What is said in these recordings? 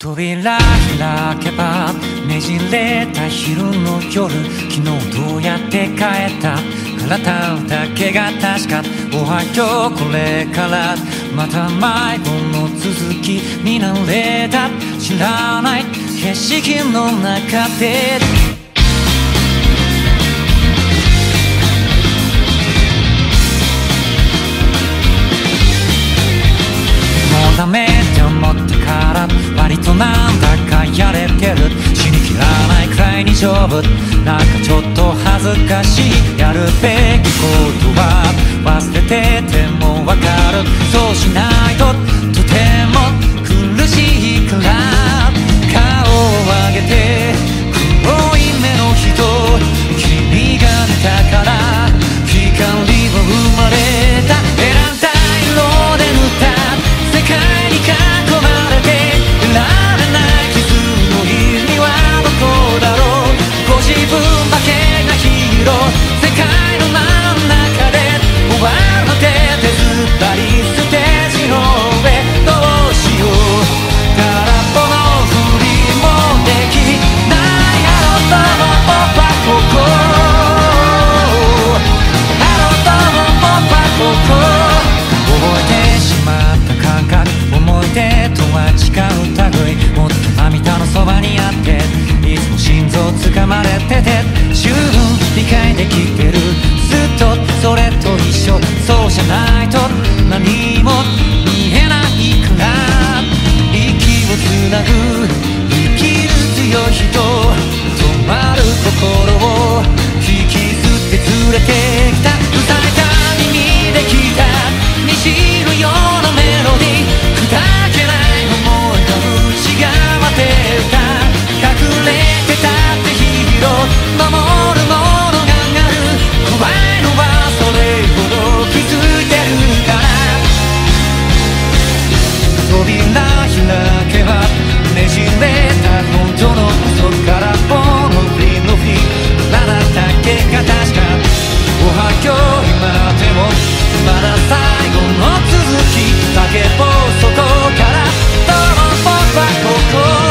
扉開けばねじれた昼の夜、昨日どうやって帰った体だけが確か。おはようこれからまた迷子の続きになれた。知らない景色の中でもうダメって思ってから割となんだかやれてる。死にきらないくらいに丈夫。なんかちょっと恥ずかしい。やるべきことは忘れててもわかる。そうしないととても苦しいから。顔を上げて黒い目の人、君が見たから光も生まれた。選んだ色で塗った世界に囲まれていられない傷の意味はどこだろう。ご自分だけがヒーロー。世界の真ん中で終わるので手ずったりステージの上どうしよう。空っぽのふりもできないあの友僕はここ。あの友僕はここ。覚えてしまった感覚、思い出とは違う類。もっと涙のそばにあっていつも心臓掴まれてて十分理解できてる。ずっとそれと一緒。そうじゃないと何も見えないから。息をつなぐ生きる強い人、止まる心を引きずって連れてきた。塞いだ耳で聞いた虹のようなメロディー、砕けない想いが内側で歌う。隠れてたってヒーロー、守るものがある。怖いのはそれほど気づいてるから。扉開けばねじれた本当の嘘から棒のフリのフリ、体だけが確か。おはよう今でもまだ最後の続き叫ぼうそこからどうも僕はここ。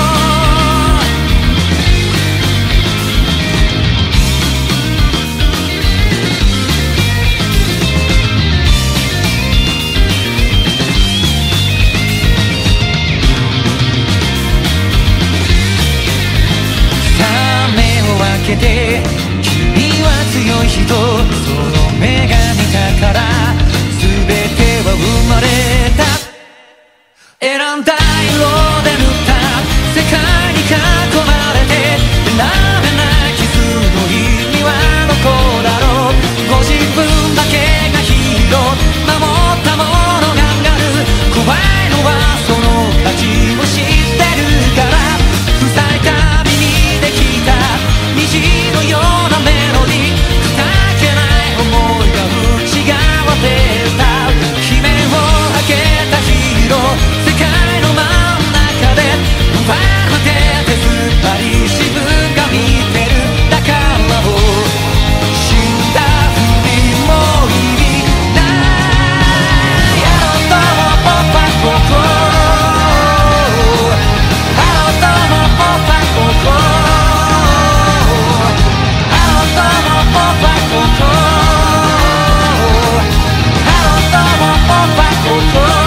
さあ目を開けて君は強い人、その目が見たから全ては生まれた。選んだ色で塗った世界に囲まれて選べない傷の意味はどこだろう。ご自分だけがヒーロー、守ったものがある。怖いのはその価値を知ってるから。塞いだ耳で聞いた虹のようなメロディー、砕けない想いが内側で歌う。悲鳴を上げたヒーロー、世界の真ん中で奪われて手すっぱり自分が見てる。だからもう死んだふりも意味ない。あの友僕はここ。あの友僕はここ。あの友僕はここ。あの友僕はここ。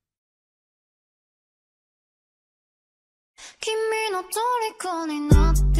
君の虜になって